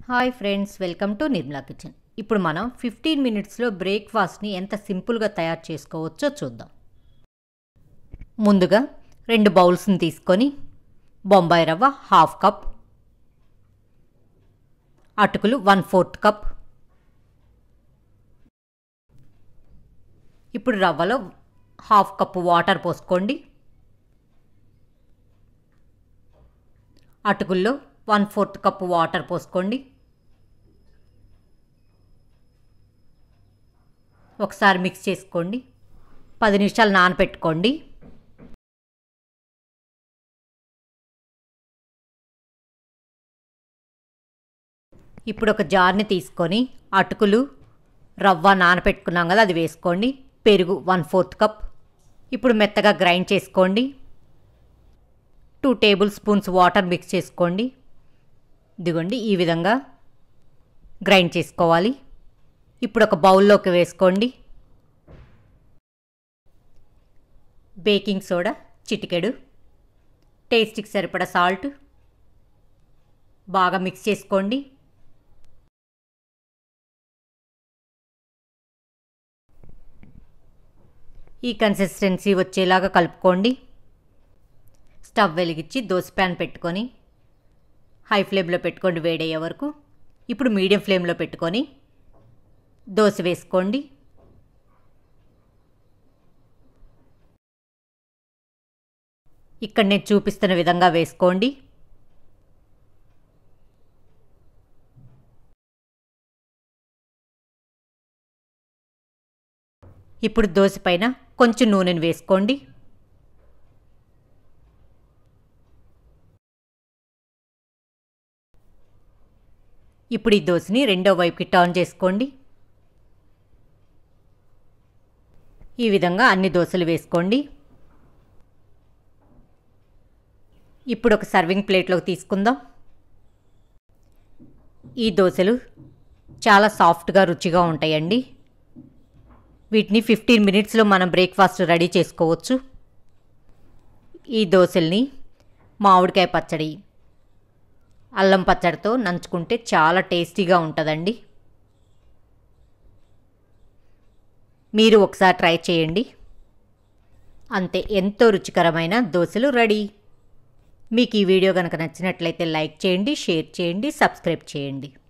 Hi friends, welcome to Nirmala kitchen. ఇప్పుడు మనం 15 మినిట్స్లో బ్రేక్ఫాస్ట్ని ఎంత సింపుల్గా తయారు చేసుకోవచ్చో చూద్దాం. ముందుగా 2 బౌల్స్ని తీసుకొని బొంబాయి రవ్వ 1/2 కప్, అటుకులు 1/4 కప్. ఇప్పుడు రవ్వలో 1/2 కప్పు వాటర్ పోసుకోండి. అటుకుల్లో 1/4 కప్పు వాటర్ పోసుకోండి. ఒకసారి మిక్స్ చేసుకోండి. 10 నిమిషాలు నానబెట్టుకోండి. ఇప్పుడు ఒక జార్ని తీసుకొని అటుకులు, రవ్వ నానబెట్టుకున్నాం కదా, అది వేసుకోండి. పెరుగు 1/4 కప్. ఇప్పుడు మెత్తగా గ్రైండ్ చేసుకోండి. 2 టేబుల్ స్పూన్స్ వాటర్ మిక్స్ చేసుకోండి. ఇదిగోండి, ఈ విధంగా గ్రైండ్ చేసుకోవాలి. ఇప్పుడు ఒక బౌల్లోకి వేసుకోండి. బేకింగ్ సోడా చిటికెడు, టేస్ట్కి సరిపడా సాల్ట్, బాగా మిక్స్ చేసుకోండి. ఈ కన్సిస్టెన్సీ వచ్చేలాగా కలుపుకోండి. స్టవ్ వెలిగించి దోశ ప్యాన్ పెట్టుకొని హై ఫ్లేమ్లో పెట్టుకోండి వేడయ్యే వరకు. ఇప్పుడు మీడియం ఫ్లేమ్లో పెట్టుకొని దోశ వేసుకోండి. ఇక్కడ నేను చూపిస్తున్న విధంగా వేసుకోండి. ఇప్పుడు దోశ పైన కొంచెం నూనెను వేసుకోండి. ఇప్పుడు ఈ దోశని రెండో వైపుకి టర్న్ చేసుకోండి. ఈ విధంగా అన్ని దోశలు వేసుకోండి. ఇప్పుడు ఒక సర్వింగ్ ప్లేట్లోకి తీసుకుందాం. ఈ దోశలు చాలా సాఫ్ట్గా రుచిగా ఉంటాయండి. వీటిని 15 మినిట్స్లో మనం బ్రేక్ఫాస్ట్ రెడీ చేసుకోవచ్చు. ఈ దోశల్ని మామిడికాయ పచ్చడి, అల్లం పచ్చడితో నంచుకుంటే చాలా టేస్టీగా ఉంటుందండి. మీరు ఒకసారి ట్రై చేయండి. అంతే, ఎంతో రుచికరమైన దోశలు రెడీ. మీకు ఈ వీడియో కనుక నచ్చినట్లయితే లైక్ చేయండి, షేర్ చేయండి, సబ్స్క్రైబ్ చేయండి.